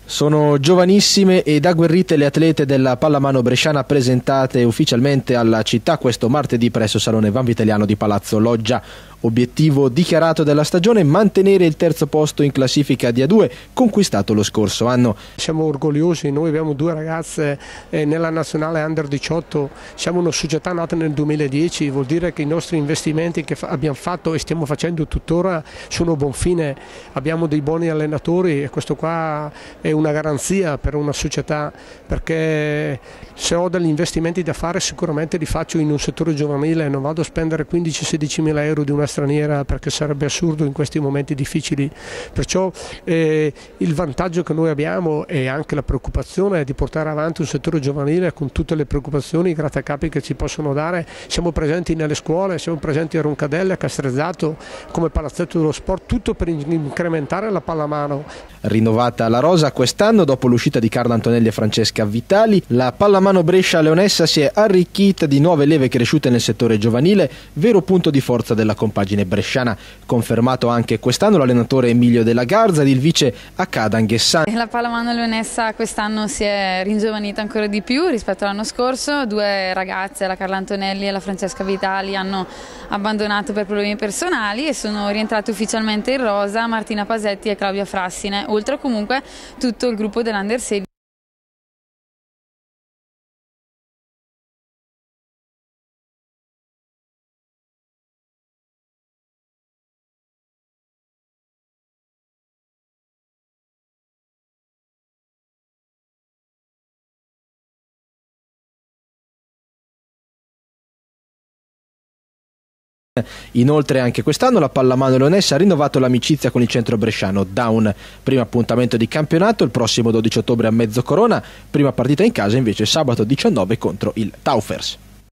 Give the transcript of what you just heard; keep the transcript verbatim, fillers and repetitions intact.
Sono giovanissime ed agguerrite le atlete della pallamano bresciana presentate ufficialmente alla città questo martedì presso Salone Vanvitelliano di Palazzo Loggia. Obiettivo dichiarato della stagione: mantenere il terzo posto in classifica di A due conquistato lo scorso anno. Siamo orgogliosi, noi abbiamo due ragazze eh, nella nazionale under diciotto, siamo una società nata nel duemiladieci, vuol dire che i nostri investimenti che fa abbiamo fatto e stiamo facendo tuttora sono a buon fine, abbiamo dei buoni allenatori e questo qua è una garanzia per una società, perché se ho degli investimenti da fare sicuramente li faccio in un settore giovanile, non vado a spendere quindici sedici mila euro di una straniera perché sarebbe assurdo in questi momenti difficili, perciò eh, il vantaggio che noi abbiamo e anche la preoccupazione è di portare avanti un settore giovanile con tutte le preoccupazioni, i grattacapi che ci possono dare. Siamo presenti nelle scuole, siamo presenti a Roncadelle, a Castrezzato, come palazzetto dello sport, tutto per incrementare la pallamano. Rinnovata la rosa quest'anno dopo l'uscita di Carla Antonelli e Francesca Vitali, la pallamano Brescia Leonessa si è arricchita di nuove leve cresciute nel settore giovanile, vero punto di forza della compagine bresciana. Confermato anche quest'anno l'allenatore Emilio Della Garza ed il vice Accada Anghessan. La pallamano leonessa quest'anno si è ringiovanita ancora di più rispetto all'anno scorso. Due ragazze, la Carla Antonelli e la Francesca Vitali, hanno abbandonato per problemi personali e sono rientrate ufficialmente in rosa Martina Pasetti e Claudia Frassine, oltre a comunque tutto il gruppo dell'Under sedici. Inoltre anche quest'anno la pallamano leonessa ha rinnovato l'amicizia con il centro bresciano Down. Primo appuntamento di campionato il prossimo dodici ottobre a Mezzocorona, prima partita in casa invece sabato diciannove contro il Taufers.